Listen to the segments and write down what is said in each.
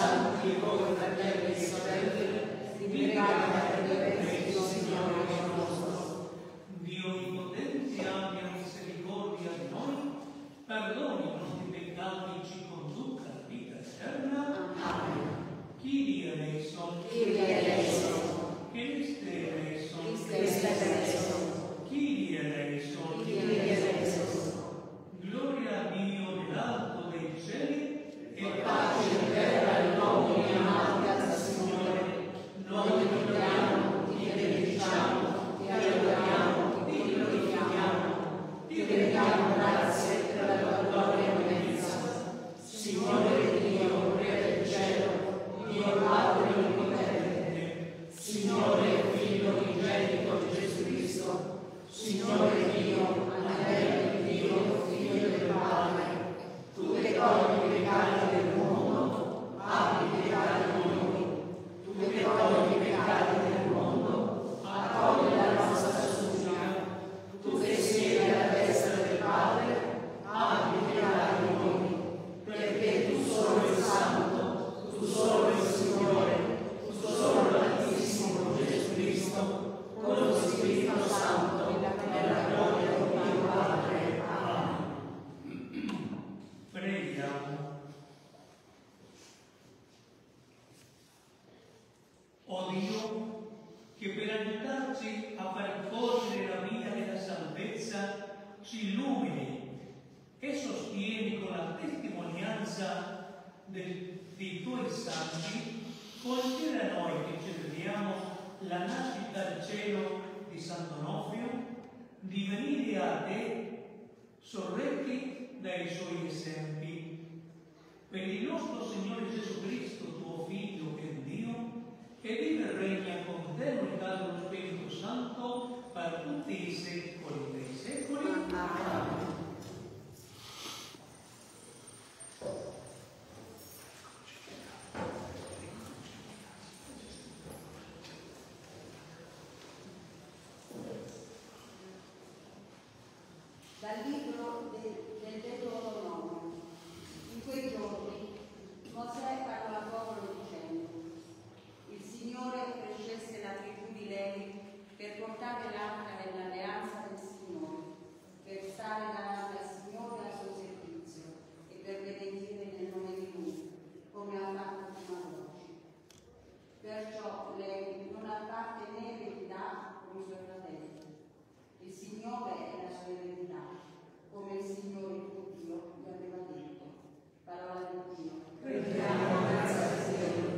tutti voi fratelli e sorelle, pregate per me, Signore nostro. Dio Onnipotente abbia misericordia di noi, perdoni i nostri peccati e ci conduca alla vita eterna. Amen. Kyrie eleison, Kyrie eleison, Christe eleison, Christe eleison, Kyrie eleison, Kyrie eleison. Gloria a Dio nell'alto dei cieli E pace in terra agli uomini amati dal Signore. Noi ti lodiamo, ti benediciamo, ti adoriamo, ti glorifichiamo, ti rendiamo grazie per la tua gloria immensa. Signore Dio, Re del cielo, Dio Padre onnipotente, Signore Figlio unigenito di Gesù Cristo, Signore Dio, Anello di Dio, Figlio del Padre, tu che togli i peccati del mondo, abbi pietà di noi. Tu che togli i peccati del mondo, accogli la nostra supplica. Tu che siedi alla destra del Padre, abbi pietà di noi. Perché tu solo il Santo, tu solo il Signore, tu solo l'Altissimo Gesù Cristo, con lo Spirito Santo, nella gloria di Dio Padre. Amen. preghiamo. O Dio, che per aiutarci a percorrere la via della salvezza ci illumini e sostieni con la testimonianza dei tuoi santi, concedi a noi che celebriamo la nascita al cielo di Sant'Onofrio, di venire a te sorretti dai suoi esempi. Per il nostro Signore Gesù Cristo, tuo Figlio che è Dio, che vive e regna con te nell'unità dello Spirito Santo per tutti i secoli dei secoli. Amen. Dal libro del Deuteronomio. In quei giorni Mosè parlò al popolo dicendo: il Signore prescelse la tribù di Levi per portare l'arca dell'alleanza del Signore, per stare davanti al Signore al suo servizio e per benedire nel nome di Lui, come ha fatto fino ad oggi. Perciò Levi non ha parte né eredità come i suoi fratelli. Il Signore è la sua eredità, come il Signore tuo Dio gli aveva detto. Parola di Dio. Rendiamo grazie a Dio.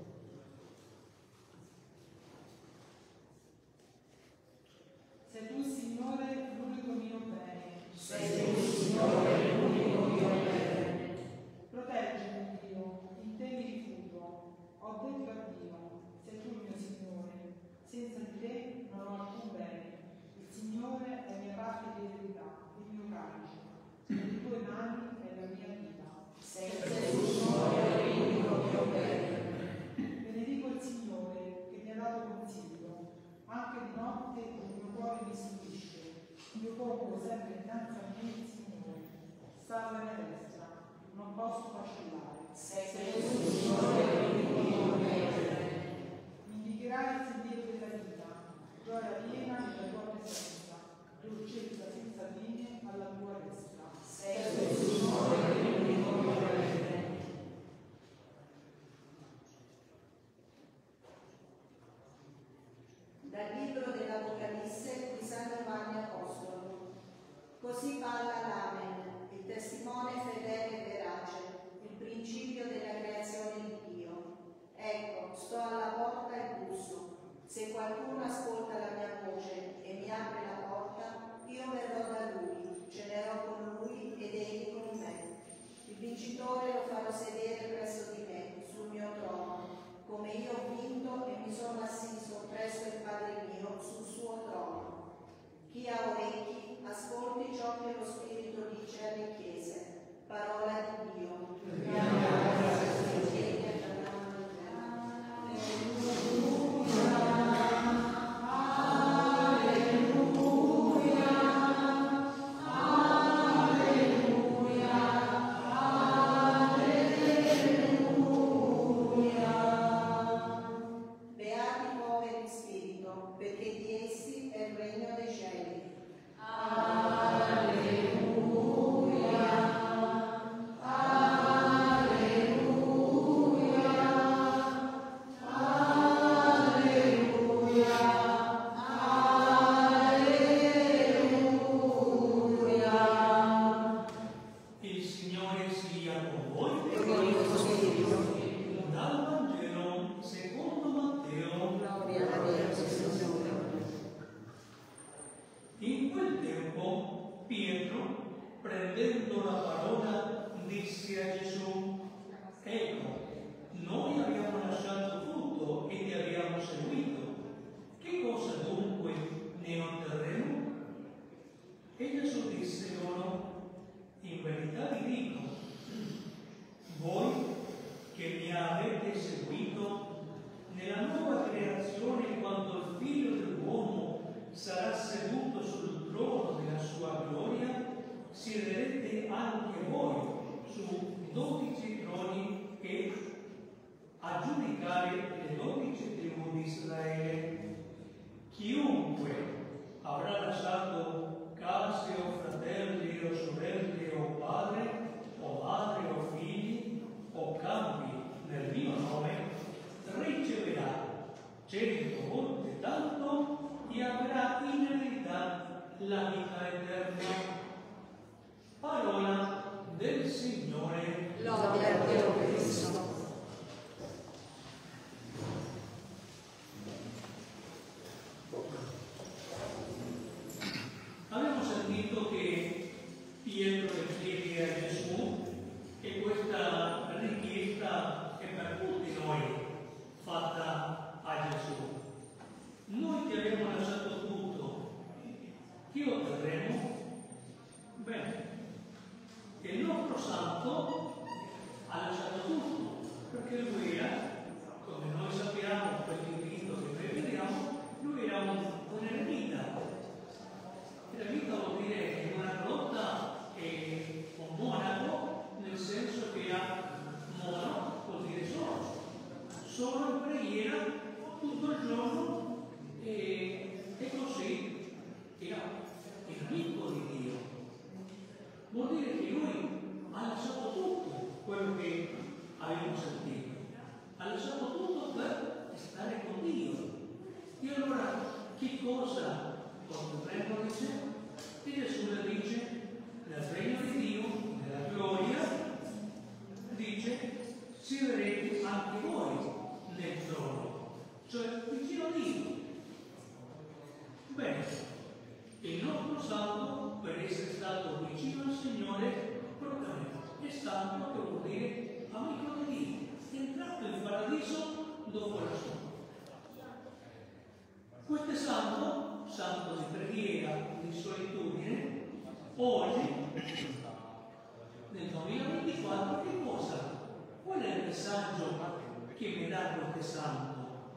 Sei tu, Signore, l'unico mio bene. Sei tu, Signore, l'unico mio bene. Proteggimi, Dio, in te mi rifugio. Ho detto a Dio, sei tu il mio Signore. Senza di te non ho alcun bene. Il Signore è mia parte di eredità, il mio calice. Nelle tue mani è la mia vita. Sei tu, Signore, l'unico mio bene. Benedico il Signore che mi ha dato consiglio. Anche di notte il mio cuore mi istruisce. Io pongo sempre innanzi a me il Signore. Sta alla mia destra, non posso vacillare. Sei tu, Signore, l'unico mio bene. Mi indicherai il sentiero della vita, gioia piena nella tua presenza, dolcezza senza fine alla tua destra. Sei tu, Signore, l'unico mio bene. avete seguito, nella nuova creazione, quando il Figlio dell'uomo sarà seduto sul trono della sua gloria, siederete anche voi su 12 troni e a giudicare le 12 tribù di Israele. Chiunque avrà lasciato case o fratelli o sorelle o padre o madre o figli o campi nel mio nome, riceverà 100 volte tanto e avrà in eredità la vita eterna. Parola del Signore. Lode a Dio Cristo. Abbiamo sentito che Pietro chiede a Gesù e questa richiesta è per tutti noi fatta a Gesù. Noi ti abbiamo lasciato tutto, che otterremo? Bene, il nostro santo ha lasciato tutto, perché lui era, come noi sappiamo, quel dipinto che noi vediamo, lui era un eremita. Eremita vuol dire una grotta e un monaco, nel senso che mono vuol dire solo in preghiera tutto il giorno e così era amico di Dio. Vuol dire che lui ha lasciato tutto quello che abbiamo sentito, ha lasciato tutto per stare con Dio. E allora che cosa otterremo? Dice, e Gesù le dice, nel regno di Dio, nella gloria, dice, siederete anche voi nel trono, cioè vicino a Dio. Bene, il nostro santo, per essere stato vicino al Signore, è santo, che vuol dire amico di Dio, è entrato in paradiso dopo la sua. Questo è santo di preghiera, di solitudine, oggi, nel 2024, che cosa? Qual è il messaggio che mi dà questo santo?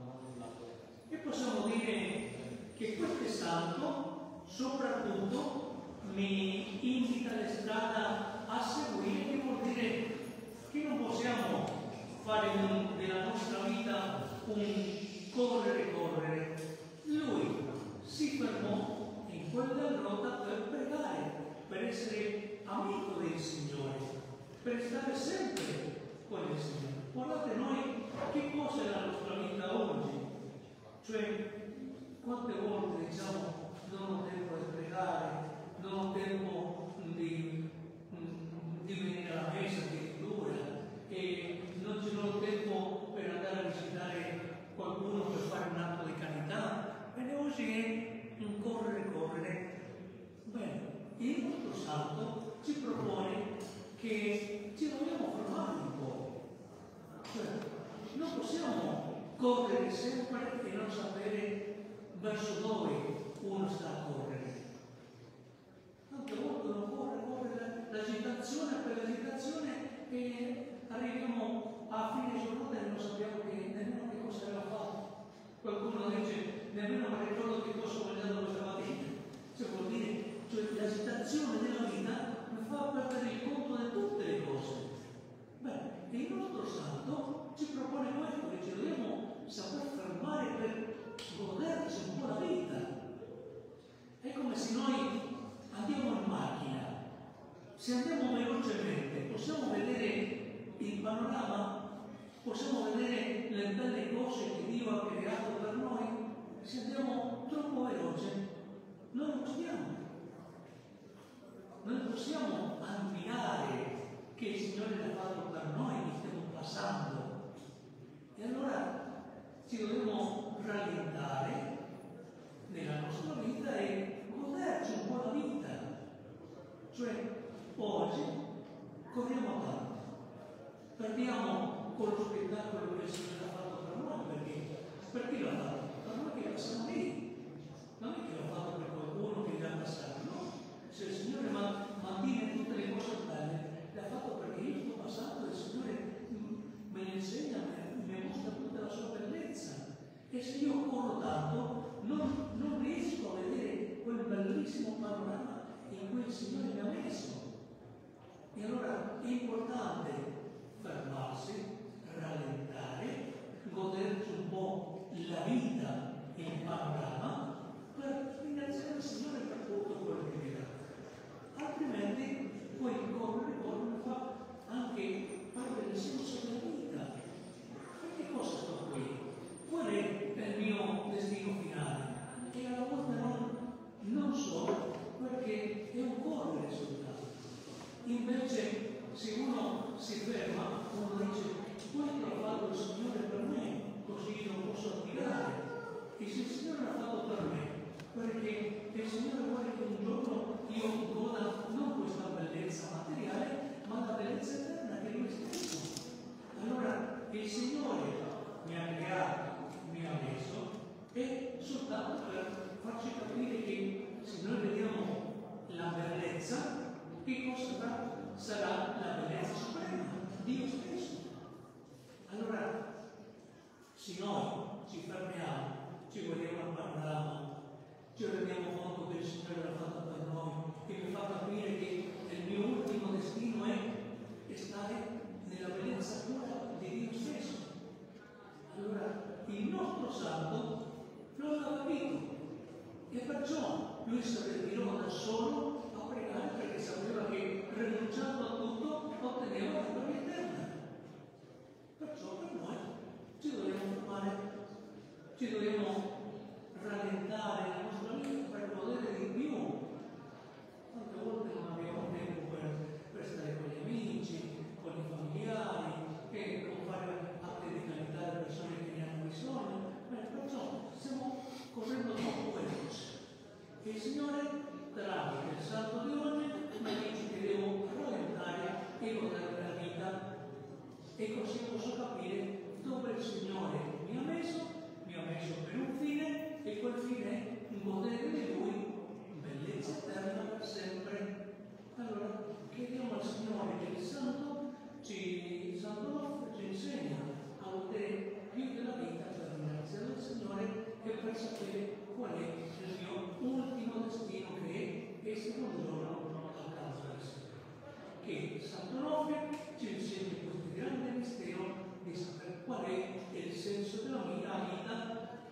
E possiamo dire che questo santo, soprattutto, mi indica la strada a seguire, che vuol dire che non possiamo fare della nostra vita un correre. Lui si fermò in quella grotta per pregare, per essere amico del Signore, per stare sempre con il Signore. Guardate noi che cosa è la nostra vita oggi. Cioè, quante volte diciamo non ho tempo di pregare, non ho tempo di venire alla messa addirittura, e non ci ho tempo per andare a visitare qualcuno per fare un atto di carità. Bene, oggi è un correre. Bene, il nostro santo ci propone che ci dobbiamo fermare un po'. Cioè, non possiamo correre sempre e non sapere verso dove uno sta a correre. Tante volte uno corre l'agitazione per l'agitazione e arriviamo a fine giornata e non sappiamo nemmeno che cosa abbiamo fatto. Qualcuno dice, nemmeno mi ricordo che cosa ho mangiato questa mattina. Cioè vuol dire, l'agitazione della vita mi fa perdere il conto di tutte le cose. Beh, il nostro santo ci propone questo, che ci dobbiamo saper fermare per goderci un po' la vita. È come se noi andiamo in macchina, se andiamo velocemente possiamo vedere il panorama, possiamo vedere le belle cose che Dio ha creato per noi. Se andiamo troppo veloce non possiamo ammirare che il Signore ha fatto per noi, che stiamo passando. E allora ci dobbiamo rallentare nella nostra vita e goderci un po' la vita. Cioè, oggi corriamo tanto, perdiamo con lo spettacolo che il Signore ha fatto per noi, perché l'ha fatto? Per noi che passiamo lì, non è che l'ha fatto per qualcuno che già passato, no? Se il Signore mantiene tutte le cose belle, l'ha fatto perché io sto passando e il Signore me ne insegna, mi E se io corro tanto, non riesco a vedere quel bellissimo panorama in cui il Signore mi ha messo. E allora è importante fermarsi, rallentare, goderci un po' la vita, il panorama, per ringraziare il Signore per tutto quello che mi dà. Altrimenti poi correre fa anche parte del senso della vita. Perché cosa sto qui? Qual è il mio destino finale? E alla volta non so, perché è un correre soltanto. Invece, se uno si ferma, uno dice: questo ha fatto il Signore per me, così lo posso attivare. E se il Signore l'ha fatto per me, perché il Signore vuole che un giorno io goda non questa bellezza materiale, ma la bellezza eterna che è Lui stesso. Allora, il Signore mi ha creato, mi ha messo, è soltanto per farci capire che se noi vediamo la bellezza, che cosa sarà la bellezza suprema? Dio stesso. Allora, se noi ci fermiamo, ci guardiamo al panorama, ci rendiamo conto che il Signore l'ha fatto per noi, che mi fa capire che il mio ultimo destino è stare nella bellezza pura di Dio stesso. Allora, il nostro santo non l'ha capito e perciò lui si ritirò da solo a pregare, perché sapeva che rinunciando a tutto otteneva la gloria eterna. Perciò per noi ci dobbiamo fermare, ci dobbiamo rallentare la nostra vita per godere di più. Tante volte non abbiamo tempo per stare con gli amici, con i familiari, e non fare atti di carità alle persone che ne hanno bisogno. Perciò stiamo correndo troppo veloci. E il Signore, tramite il Santo di oggi, mi dice che devo rallentare e godere la vita. E così posso capire dove il Signore mi ha messo per un fine, e quel fine è godere di Lui, bellezza eterna per sempre. Allora, chiediamo al Signore che il Santo ci insegna a godere più della vita per ringraziare il Signore e per sapere qual è il mio ultimo destino, che è essere un giorno a casa del Signore. Che Santo Onofre ci insegna questo grande mistero di sapere qual è il senso della mia vita,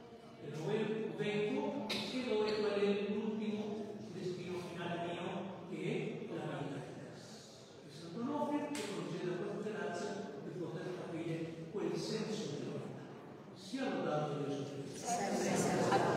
dove vengo e dove qual è l'ultimo destino finale mio, che è la vita eterna. E Santo Onofre ci concede questa grazia di poter capire quel senso della vita. Sia lodato Gesù Cristo.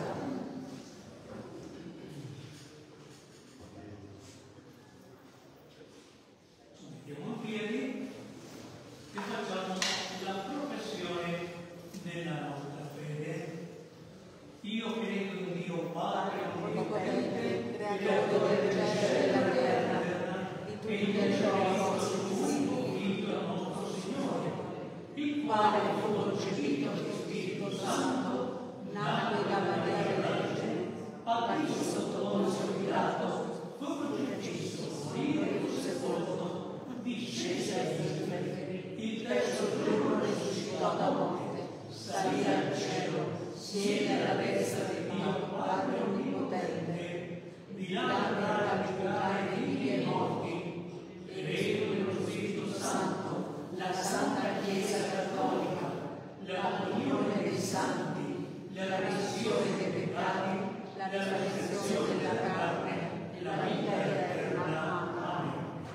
Mettiamo in piedi e facciamo la professione della nostra fede. Io credo in Dio Padre Onnipotente, creatore del cielo e della terra, e in Gesù Cristo, unico Figlio nostro Signore, il quale fu concepito di Spirito Santo, nacque da Maria Vergine, patito sotto Ponzio Pilato, fu crocifisso, morì e fu sepolto, discese ai inferi, il terzo giorno risuscitò da morte, salì al cielo, siede alla destra di Dio Padre Onnipotente, di là verrà a giudicare i vivi e i morti. Credo nello Spirito Santo, la Santa Chiesa Cattolica, la comunione dei santi, la remissione dei peccati, la resurrezione della carne e la vita eterna. Amen.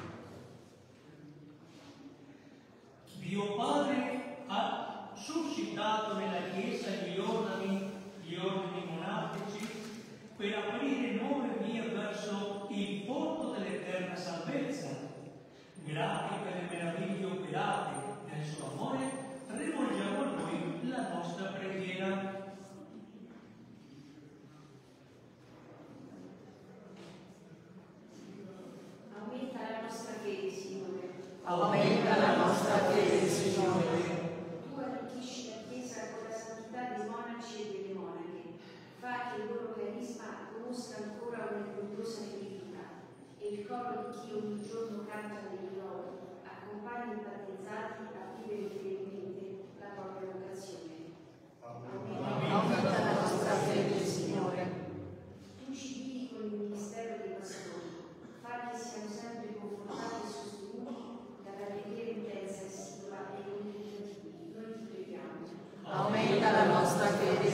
Dio Padre ha suscitato nella Chiesa gli ordini monastici per aprire nuove vie verso il porto dell'eterna salvezza. Grati per le meraviglie operate nel suo amore, rivolgiamo a Lui la nostra preghiera. Aumenta la nostra fede, Signore. Aumenta la nostra fede, Signore. Tu arricchisci la Chiesa con la santità dei monaci e delle monache. Fa che il loro carisma conosca ancora una gloriosa felicità, e il coro di chi ogni giorno canta le lodi accompagna i battezzati a vivere il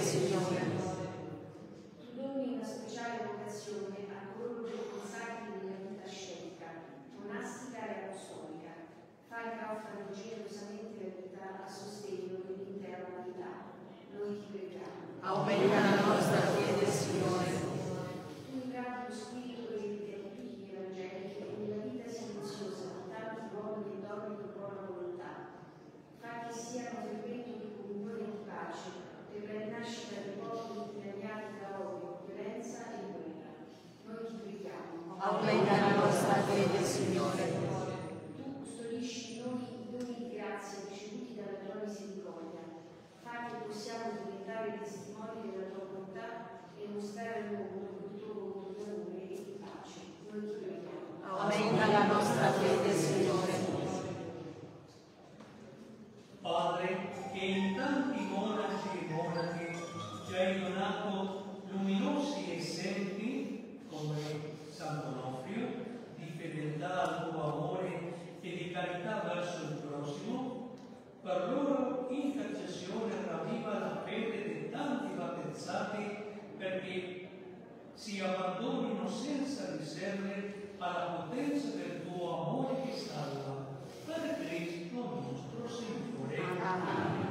Signore. Tu doni una speciale vocazione a coloro che consacri nella vita ascetica, monastica e apostolica. Fai che offrano generosamente la vita a sostegno dell'intera umanità. Noi ti preghiamo. Aumenta la nostra fede, Signore. Tu incarni lo spirito delle beatitudini evangeliche nella vita silenziosa di tanti uomini e donne con buona volontà. Fa che siano fermento di comunione e di pace per la rinascita dei popoli dilaniati da odio, violenza e guerra. Noi ti preghiamo. Aumenta la nostra fede, Signore. Tu custodisci noi i doni di grazia ricevuti dalla tua misericordia. Fa che possiamo diventare testimoni della tua bontà e mostrare al mondo il tuo volto di amore e di pace. Noi ti preghiamo. Aumenta la nostra fede, Signore. Padre, che in tanti monaci e monache ci hai donato luminosi esempi come Sant'Onofrio di fedeltà al tuo amore e di carità verso il prossimo, per loro intercessione ravviva la fede di tanti battezzati perché si abbandonino senza riserve alla potenza del tuo amore che salva. Per Cristo nostro Signore. Amen.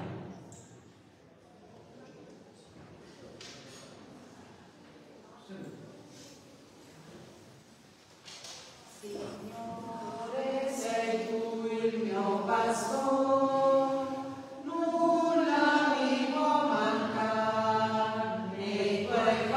Signore, Sei tu il mio pastore, nulla mi può mancare nei tuoi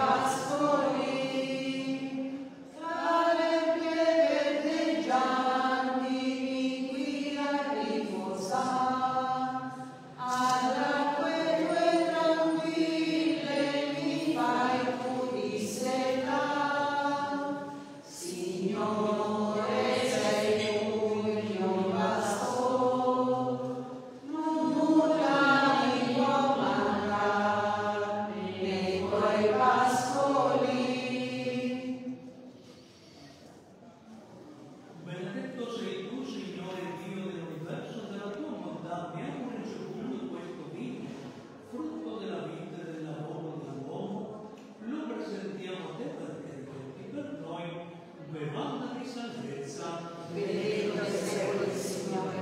pascoli. Tra le pietre verdeggianti mi guida a riposare, ad acque tue tranquille mi fai tu dissettare. Signore, sei tu il mio pastore, nulla mi può mancare nei tuoi pascoli. Benedetto sei tu, Signore Dio dell'universo, della tua bontà abbiamo ricevuto questo vino, frutto della vita e del lavoro dell'uomo. Lo presentiamo a te perché diventi per noi bevanda di salvezza. Benedetto sei il Signore.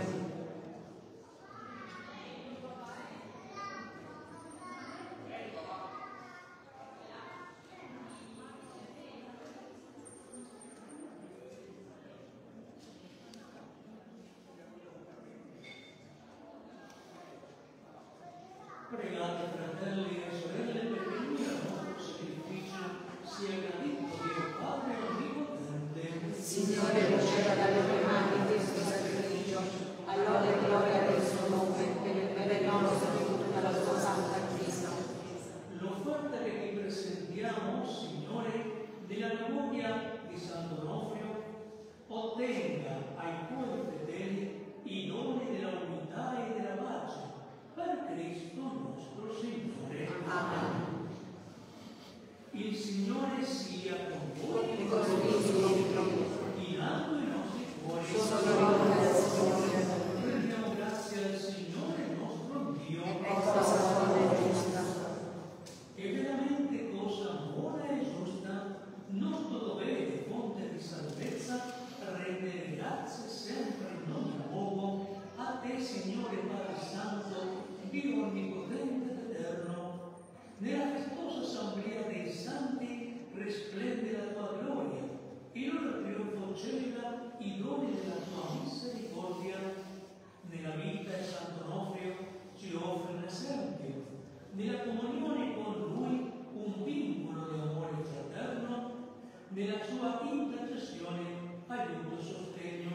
Pregate, fratelli e sorelle, perché il nostro sacrificio sia gradito Dio Padre Onnipotente. Signore, riceva dalle tue mani questo sacrificio, all'ode e gloria del suo nome, per il bene nostro e tutta la sua santa Chiesa. L'offerta che ti presentiamo, Signore, della memoria di Sant'Onofrio, ottenga ai tuoi fedeli i doni della unità e della pace, per Cristo nostro Signore. Amen. Il Signore sia con voi, E con il Spirito, in alto i nostri cuori. sono l'opera del Signore, Rendiamo grazie al Signore nostro Dio. è cosa buona e giusta. È veramente cosa buona e giusta, nostro dovere e fonte di salvezza, rendere grazie sempre in ogni luogo a te, Signore Padre Santo, Dio Onnipotente ed Eterno. Nella festosa assemblea dei santi risplende la tua gloria, il loro trionfo celebra i doni della tua misericordia. Nella vita di Sant'Onofrio ci offre un esempio, nella comunione con lui un vincolo di amore fraterno, nella sua intercessione aiuto e sostegno.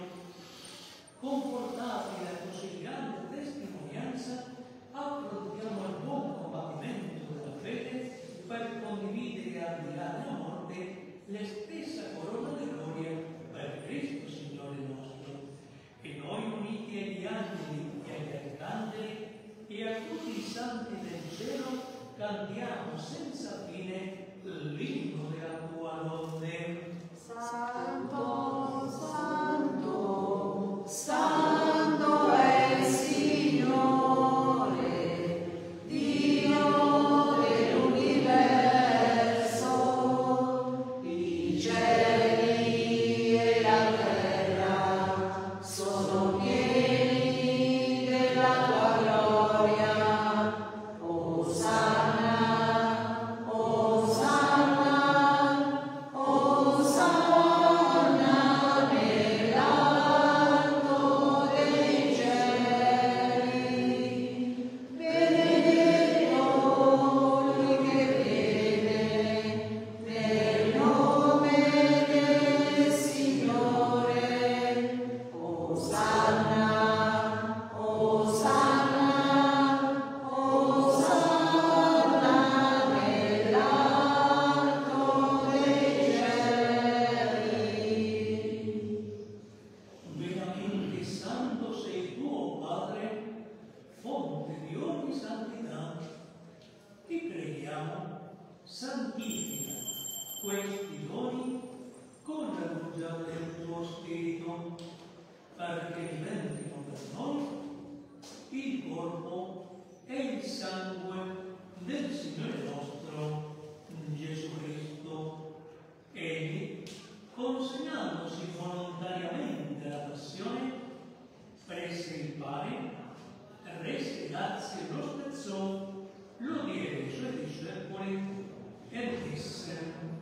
Confortati da così grande testimonianza, affrontiamo il buon combattimento della fede per condividere al di là della morte la stessa corona di gloria per Cristo Signore nostro. E noi uniti agli angeli e agli arcangeli e a tutti i santi del cielo cantiamo senza fine l'inno della tua lode. Santo, santo, santo è il Signore, Dio santifica questi doni con la luce del tuo Spirito, perché diventino per noi il corpo e il sangue del Signore nostro Gesù Cristo. Egli, consegnandosi volontariamente alla passione, prese il pane, rese grazie e lo spezzò, lo diede ai suoi discepoli e disse: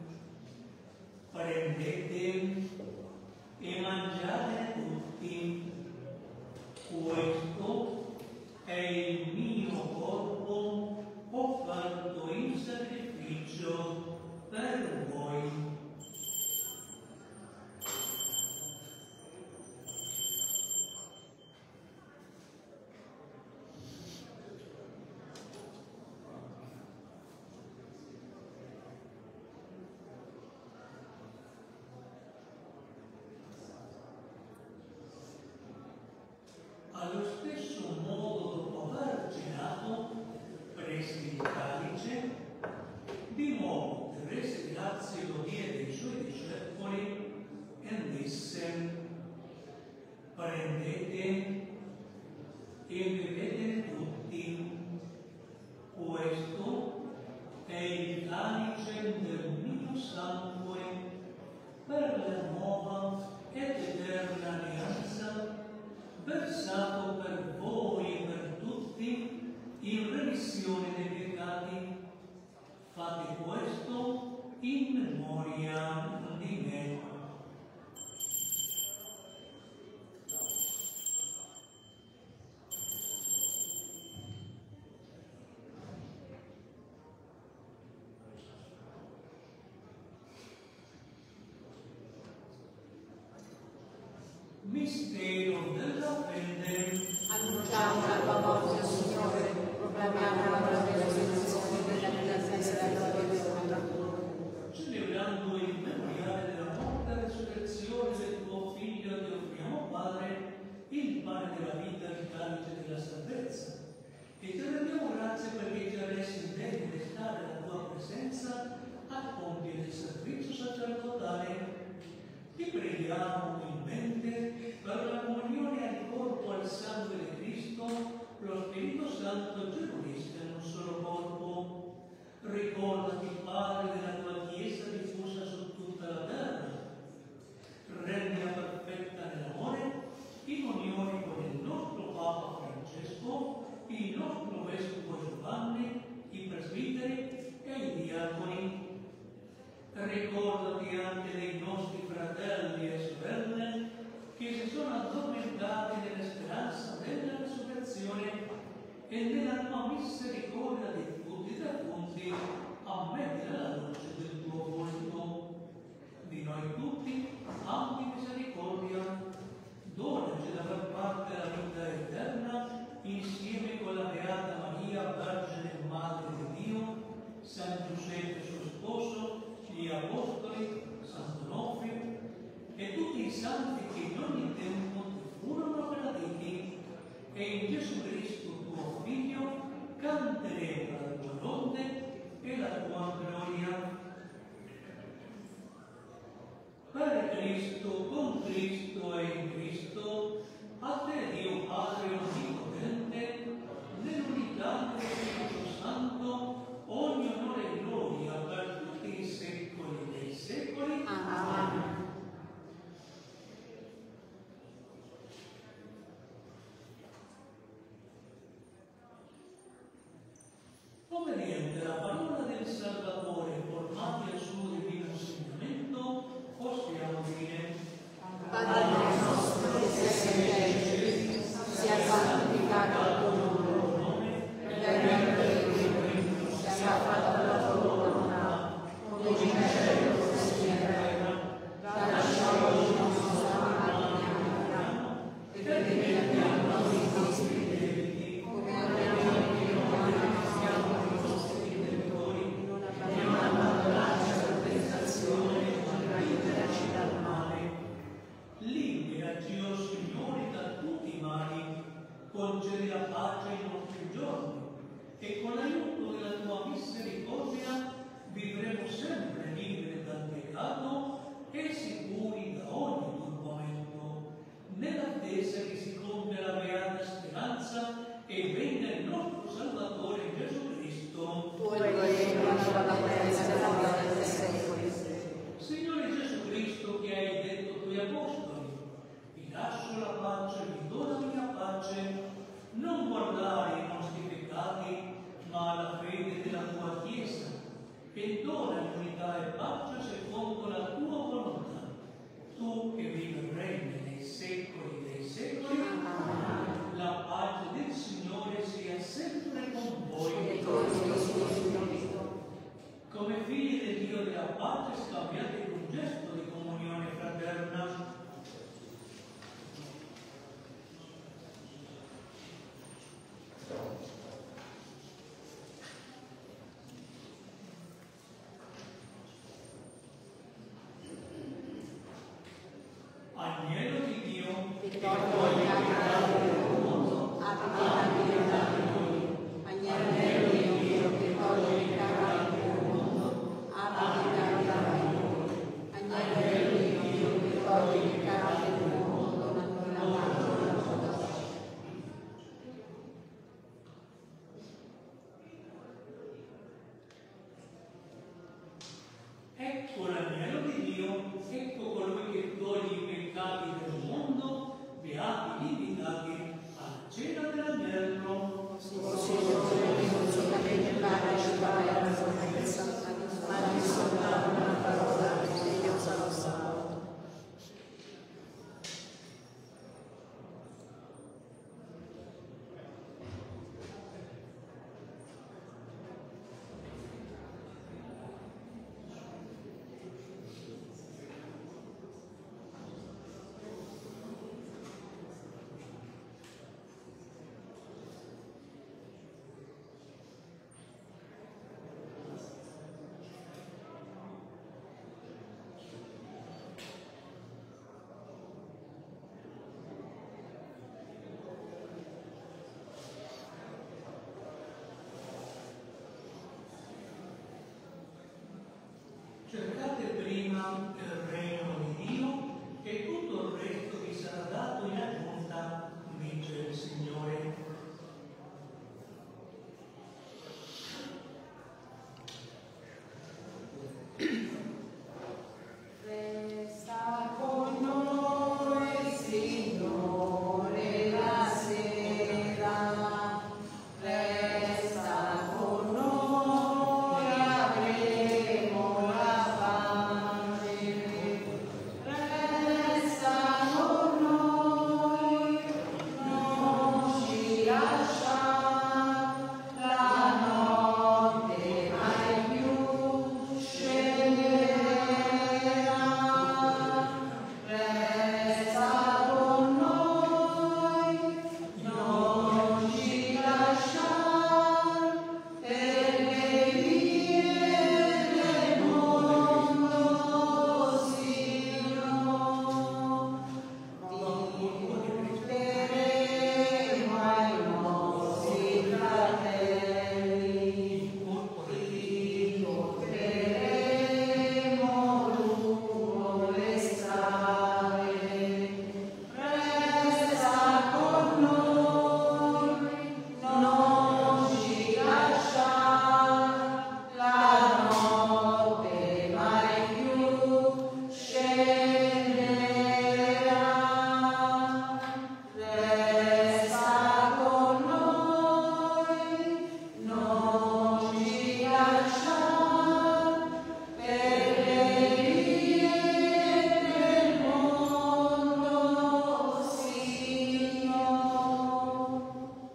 prendete e mangiate tutti, questo è il mio corpo offerto in sacrificio per voi. Allo stesso modo, dopo aver cenato, prese il calice, di nuovo rese grazie e lo diede ai suoi discepoli e disse: prendete e bevete tutti, questo è il calice del mio sangue per la nuova ed eterna alleanza, versato per voi e per tutti in remissione dei peccati. Fate questo in memoria di me. Mistero della fede. Annunciamo la tua morte, Signore, proclamiamo la tua resurrezione della attesa della tua ritorno. Celebrando il memoriale della morte e resurrezione del tuo Figlio, ti offriamo, Padre, il pane della vita e il calice della salvezza. E ti rendiamo grazie perché ci hai reso indegni di stare alla tua presenza a compiere il servizio sacerdotale. Ti preghiamo umilmente per la comunione al corpo e al sangue di Cristo, lo Spirito Santo ci unisce in un solo corpo. Ricordati, Padre, della tua Chiesa diffusa su tutta la terra. Rendila perfetta nell'amore, in unione con il nostro Papa Francesco, il nostro Vescovo Giovanni, i presbiteri e i diaconi. Ricordati anche dei nostri fratelli e sorelle che si sono addormentati nella speranza della resurrezione e nella tua misericordia di tutti i defunti, ammetti la luce del tuo volto. Di noi tutti, abbi misericordia, donaci da far parte della vita eterna, insieme con la Beata Maria, Vergine e Madre di Dio, San Giuseppe suo sposo, gli Apostoli, Sant'Onofrio e tutti i santi che in ogni tempo ti furono graditi, e in Gesù Cristo tuo Figlio canteremo la tua lode e la tua gloria. Per Cristo, con Cristo e in Cristo, a te Dio Padre Onnipotente, nell'unità del Spirito Santo, ogni onore e gloria per tutti i secoli dei secoli. Amen. Obbediente alla parola del Salvatore, formati al suo divino insegnamento, possiamo dire: Padre nostro che sei nei cieli, sia santificato il tuo nome, venga il tuo regno, sia fatta la tua volontà, come in cielo così in terra. Dacci oggi il nostro pane quotidiano e perdoniamo i nostri debiti, come abbiamo perdonati i nostri debitori, non abbandonarci alla tentazione, ma liberaci dal male. Liberaci, o Signore, da tutti i mali, concedi la pace e dona l'unità e pace secondo la tua volontà. Tu che vivi e regni nei secoli dei secoli, la pace del Signore sia sempre con voi. Come figli del Dio della pace, scambiate un gesto di comunione fraterna. Agnello di Dio, che toglie il peccato del mondo, abbi pietà di noi. Agnello di Dio, che toglie il peccato del mondo, abbi pietà di noi. Agnello di Dio, che toglie il peccato del mondo, non la mano la tua pace. ecco l'agnello di Dio, ecco colui che toglie i peccati del mondo, beati gli invitati alla cena dell'agnello. Cercate prima il regno di Dio e tutto il resto vi sarà dato in aggiunta, dice il Signore. Resta con noi, Signore, la sera. Resta con noi, avremo la pace. Resta con noi, non ci lasciare la notte mai più scenderà. Resta con noi, non ci lasciare per le vie del mondo, Signore. Porteremo ai nostri fratelli, ti porteremo lungo le strade. Resta con noi, non ci lasciare la notte mai più scenderà. Resta con noi, non ci lasciare per le vie del mondo, Signore.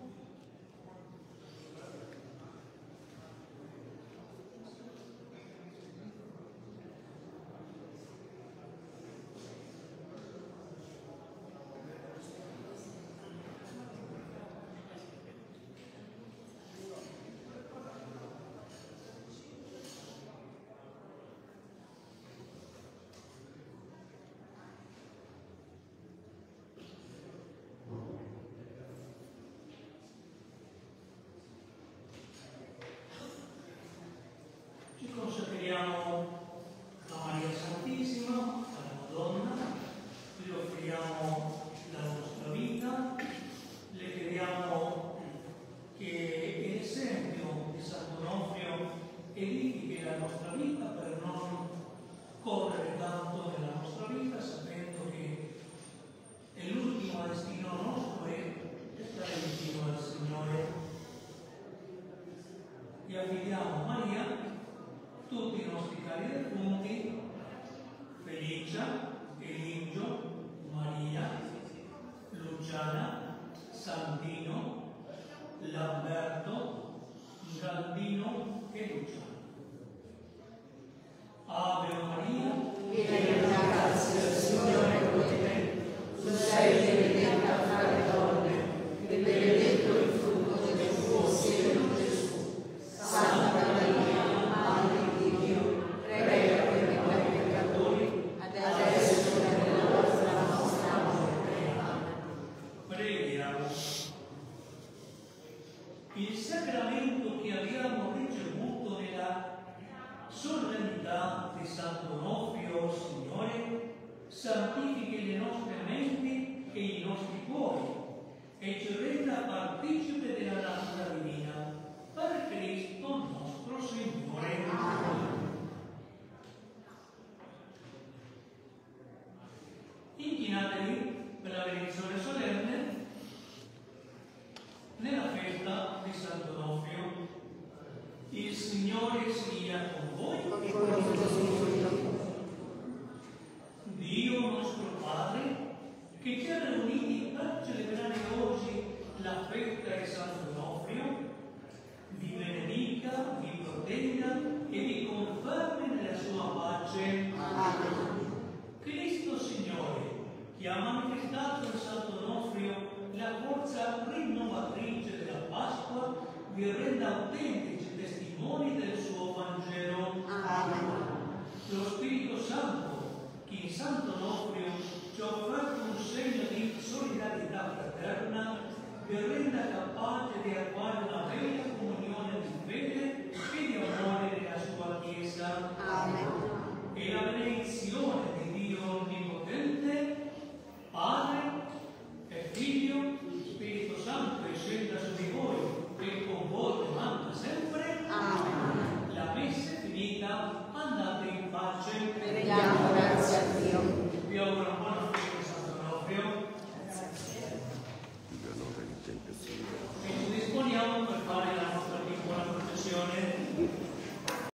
Ci consacriamo a Maria Santissima, alla Madonna, le offriamo la nostra vita, le chiediamo che l'esempio di Sant'Onofrio edifichi la nostra vita per non correre tanto nella nostra vita, sapendo che è l'ultimo destino nostro e stare vicino al Signore. E affidiamo a Maria tutti i nostri cari defunti, Felicia, Eligio, Maria, Luciana, Santino, Lamberto, Galdino e Luciano. Ave Maria, piena di grazia, il Signore è con te. Tu sei benedetta fra le donne, e benedetto il frutto del tuo seno, Gesù. Santa Maria, Madre di Dio, prega per noi peccatori, adesso è nella nostra morte. Amen. preghiamo. Il sacramento che abbiamo ricevuto nella solennità di Sant'Onofrio, Signore, santifichi le nostre menti e i nostri cuori e ci renda partecipe della natura divina. Per Cristo nostro Signore. Inchinatevi per la benedizione solenne nella festa di Sant'Onofrio. Il Signore sia con voi. Dio nostro Padre, che ci ha riuniti per celebrare oggi la festa di Sant'Onofrio, vi benedica, vi protegga e vi confermi nella sua pace. Cristo Signore, che ha manifestato in Sant'Onofrio la forza rinnovatrice della Pasqua, vi renda autentici testimoni del suo Vangelo. Lo Spirito Santo, che in Sant'Onofrio ci ha offerto un segno di solidarietà fraterna, vi renda capace di avere una vera comunione di fede e di amore nella sua Chiesa. E la benedizione di Dio Onnipotente, Padre e Figlio, Spirito Santo, scenda su di voi e con voi rimanga sempre. La messa è finita, andate in pace. Rendiamo grazie a Dio. Vi auguro una buona festa di Sant'Onofrio e ci disponiamo per fare la nostra piccola processione.